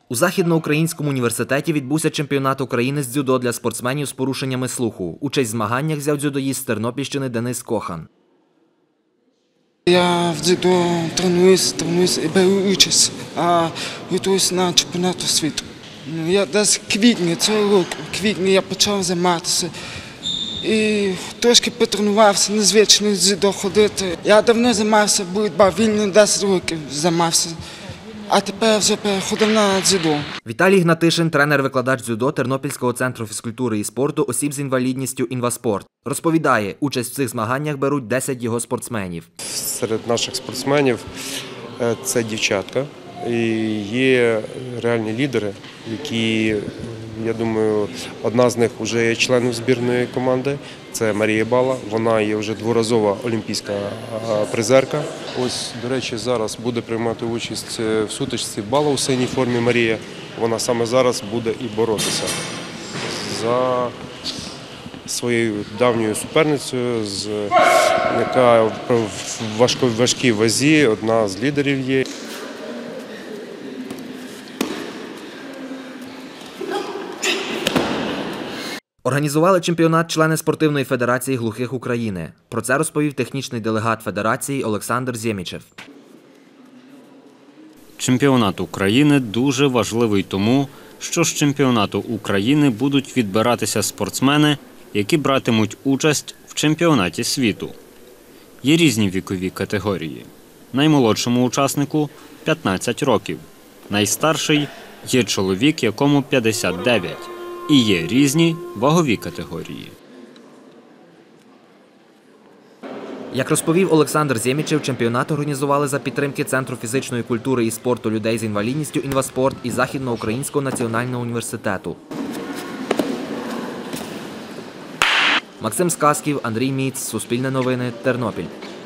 У Західноукраїнському університеті відбувся чемпіонат України з дзюдо для спортсменів з порушеннями слуху. Участь в змаганнях взяв дзюдоїст з Тернопільщини Денис Кохан. Я в дзюдо тренуюсь і беру участь, готуюсь на чемпіонат світу. Я десь в квітні цього року, я почав займатися. І трошки потренувався, незвично дзюдо ходити. Я давно займався боротьбою, вільно 10 років займався. А тепер вже переходив на дзюдо. Віталій Гнатишин – тренер-викладач дзюдо Тернопільського центру фізкультури і спорту осіб з інвалідністю «Інваспорт». Розповідає, участь в цих змаганнях беруть 10 його спортсменів. Серед наших спортсменів це дівчатка. І є реальні лідери, які, я думаю, одна з них вже є членом збірної команди. Це Марія Бала, вона є вже дворазова олімпійська призерка. Ось, до речі, зараз буде приймати участь в сутичці Бала у синій формі Марія. Вона саме зараз буде і боротися за своєю давньою суперницею, яка в важкій вазі одна з лідерів є. Організували чемпіонат члени Спортивної федерації глухих України. Про це розповів технічний делегат федерації Олександр Зємічев. Чемпіонат України дуже важливий тому, що з чемпіонату України будуть відбиратися спортсмени, які братимуть участь в чемпіонаті світу. Є різні вікові категорії. Наймолодшому учаснику – 15 років. Найстарший – є чоловік, якому 59. І є різні вагові категорії. Як розповів Олександр Зємічев, чемпіонат організували за підтримки Центру фізичної культури і спорту людей з інвалідністю «Інваспорт» і Західноукраїнського національного університету. Максим Сказків, Андрій Міц, Суспільне новини, Тернопіль.